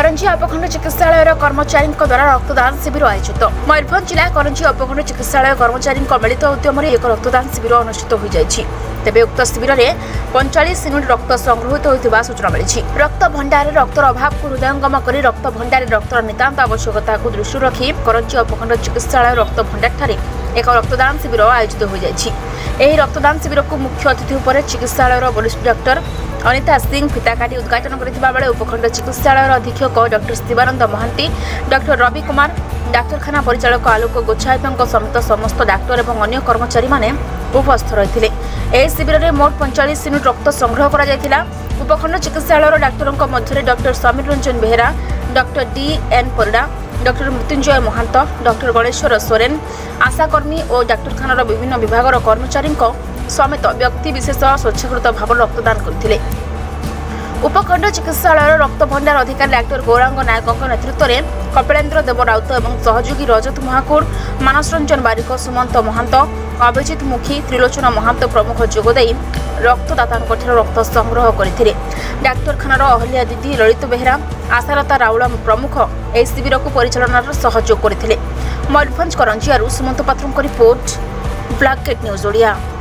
करंजी उपखंड चिकित्सालय कर्मचारी द्वारा रक्तदान शिविर आयोजित। मयूरभंज जिला करंजी उपखंड चिकित्सालय कर्मचारी मिलित उद्यम एक रक्तदान शिविर अनुष्ठित हो जाएगी। तेबे उक्त शिविर में 45 यूनिट रक्त संग्रहित होता सूचना मिली। रक्त भंडार रक्तर अभाव को हृदयंगम कर रक्त भंडार रक्तर नितांत आवश्यकता को दृष्टि रखी करंजी उपखंड चिकित्सालय रक्त भंडार एक रक्तदान शिविर आयोजित हो जाएगी। रक्तदान शिविर को मुख्य अतिथि पर चिकित्सालय वरिष्ठ डाक्टर अनिता सिंह फिताकाटी उद्घाटन करथिबा उपखंड चिकित्सालय अधीक्षक डॉक्टर शिवानंद महांती, डॉक्टर रवि कुमार, डाक्तखाना परिचालक आलोक गोच्छायत समेत समस्त डाक्टर और अन्य कर्मचारी माने उपस्थित रही। शिविर में मोट 45 यूनिट रक्त संग्रह करा। उपखंड चिकित्सालय डाक्तरों मध्य doctor Samir Ranjan Behera, doctor D N. Parida, doctor Mrityunjay Mahant, doctor Ganeshwar Soren, आशाकर्मी और डाक्तखानार विभिन्न विभाग कर्मचारी समेत व्यक्ति विशेष स्वच्छाकृत भाव रक्तदान करथिले। उपखंड चिकित्सालय रक्त भंडार अधिकारी डाक्टर गौरांग नायक नेतृत्व में कपिलेन्द्र देव राउत और सहयोगी रजत महाकुड़, मानस रंजन बारिक, सुमंत महांत, अभिजित मुखी, त्रिलोचन महांत प्रमुख जोगदे रक्तदाता रक्त संग्रह करथिले। डाक्तखानार अहल्या दीदी, ललित बेहेरा, आशालता राउल प्रमुख ए शिविर को परिचालन सहयोग करथिले। मयूरभंज करंजियारू सुमंत पात्रଙ୍କ report, black gate news Odia.